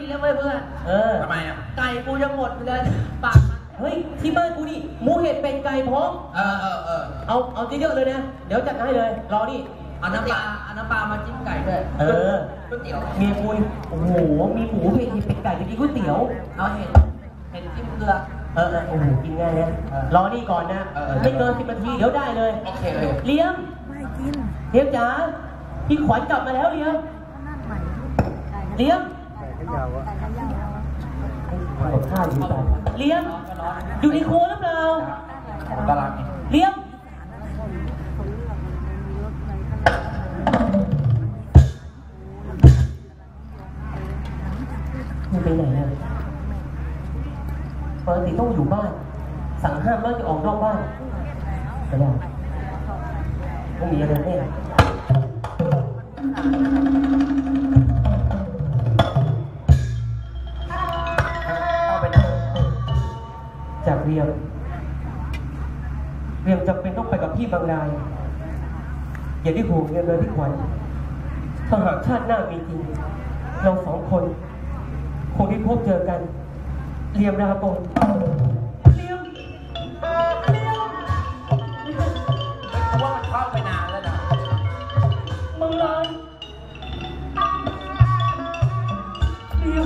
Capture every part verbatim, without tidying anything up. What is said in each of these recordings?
ดีแล้วเว้ยเพื่อนเออทำไมอ่ะไก่กูจะหมดเลยปากเฮ้ยที่บ้านกูนี่หมูเห็ดเป็นไก่พร้อมเออเออเออเอาเอาเยอะๆเลยนะเดี๋ยวจัดให้เลยรอนี่เอาน้ำปลาเอาน้ำปลามาจิ้มไก่ด้วยเออก๋วยเตี๋ยวมีมูยโอ้โหมีหมูเห็ดเป็นไก่จะกินก๋วยเตี๋ยวเอาเห็ดเห็ดจิ้มเกลือเออเออโอ้โหกินง่ายนะรอนี่ก่อนนะไม่เกินสิบนาทีเดี๋ยวได้เลยโอเคเลยเลี้ยงไม่กินเลี้ยงจ๋าพี่ขวัญกลับมาแล้วเลี้ยงเลี้ยงข้าวอยู่กันเลี้ยงอยู่ในครัวหรือเปล่าตารางเลี้ยงมันไปไหนเนี่ยปกติต้องอยู่บ้านสั่งห้ามไม่จะออกนอกบ้านไม่ได้ต้องมีอะไรแน่จากเรียมเรียมจำเป็นต้องไปกับพี่บางรายอย่าได้ห่วงเรียมเลยพี่ขวัญถ้าหากชาติหน้ามีจริงเราสองคนคงได้พบเจอกันเรียมราปนเรียมเรียมเพราะว่ามันเข้าไปนานแล้วนะบางรายเรียม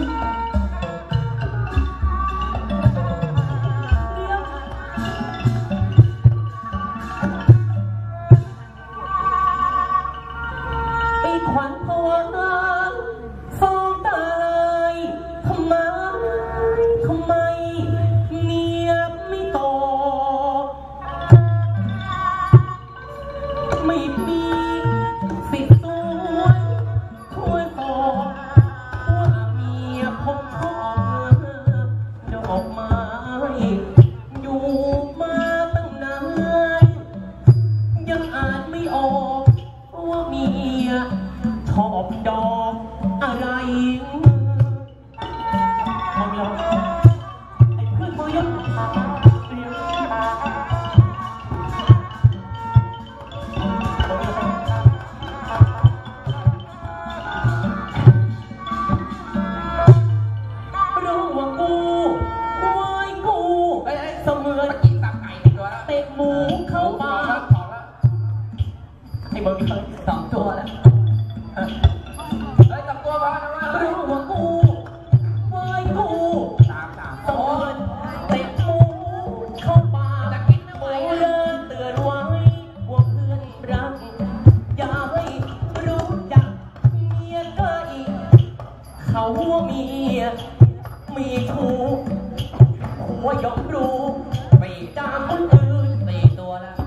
สองตัวแล้วเฮ้ยสองตัวพอนะว่ารู้ว่ากูไว้กูสามสามคนเตะหมูเข้าป่าจะกินไม่ไหวเดินเตือนไว้ว่าเพื่อนรักอย่าให้รู้จักเมียใกล้เขาว่าเมียมีชู้หัวยอมรู้ไม่จามคนอื่นสี่ตัวแล้ว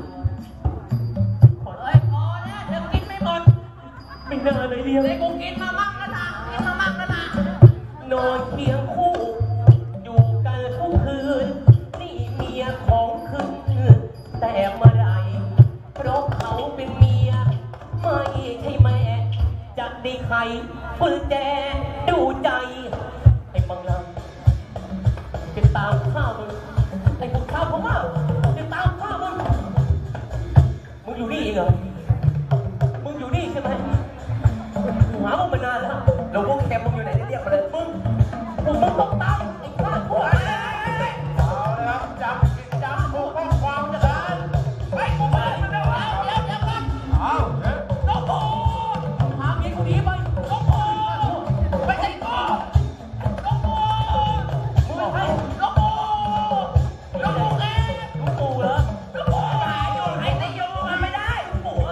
ไม่น่าเลยเดียวเลยกูกินมามั่งแล้วนะกินมามั่งแล้วนะนอนเคียงคู่อยู่กันทุกคืนนี่เมียของคืนแต่เมื่อไรเพราะเขาเป็นเมียไม่ใช่แม่จะได้ใครปืนแจดูใจไอ้บังลำจะตามข้าวมึงไอ้พวกข้าวเขาว่าจะตามข้าวมึงมึงอยู่นี่เองเหรอมึงอยู่นี่ใช่ไหมหามึงมานานแล้วเราพวกแคมมึงอยู่ไหนเรียกมาเลยมึงมึงมึงต้องตามไอ้ข้าพวกเอาเลยครับจับกินจับผูกข้อความจะได้ไปกูไปมันเอาเดี๋ยวเดี๋ยวกันเอาน้องโบหาเมียกูหนีไปน้องโบไม่ใช่กูน้องโบมึงไม่ใช่น้องโบน้องโบเอ๊ะน้องปูเหรอน้องโบหายอยู่ไหนแต่อยู่มันไม่ได้ปู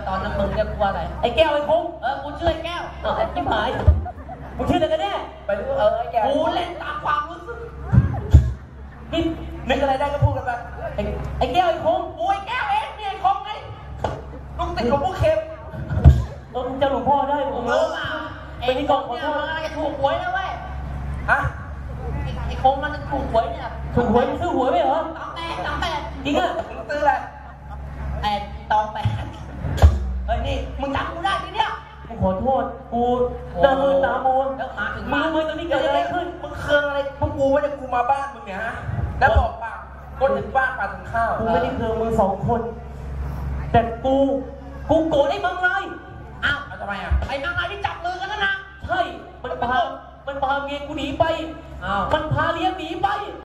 ตอนนั้นมึงจะกลัวอะไรไอ้แก้วไอ้คงเออกูชื่อไอ้แก้วเออไอ้จิ๊บหายมึงชื่ออะไรกันแน่ไปรู้เออไอ้แก้วกูเล่นตามความรู้สึกนี่นึกอะไรได้ก็พูดกันไปไอ้ไอ้แก้วไอ้คงกูไอ้แก้วเองนี่ไอ้คงไงลุงติดหลวงพ่อเข็มเออมึงจะหลวงพ่อได้มึงเออเป็นนี่กองขอโทษจะถูกหวยนะเว้ยฮะไอ้คงมันจะถูกหวยเนี่ยถูกหวยมึงซื้อหวยไหมเหรอตองแปดตองแปดจริงอ่ะมึงซื้ออะไรแปดตองแปดเฮ้ยนี่มึงจำกูได้ทีเนี้ยกูขอโทษกูหน้ามือตามัวแล้วมาถึงมึงมึงตอนนี้เกิดอะไรขึ้นมึงเคืองอะไรพวกกูไม่ได้กูมาบ้านมึงเนี่ยฮะแล้วบอกปากคนถึงบ้านปากถึงข้าวกูไม่ได้เคืองมึงสองคนแต่กูกูโกรธไอ้มังลายอ้าวทำไมอ่ะไอ้มังลายที่จับมือกันนั่นนะใช่มันพามันพาเมียกูหนีไปอ้าวมันพาเลี้ยงหนีไป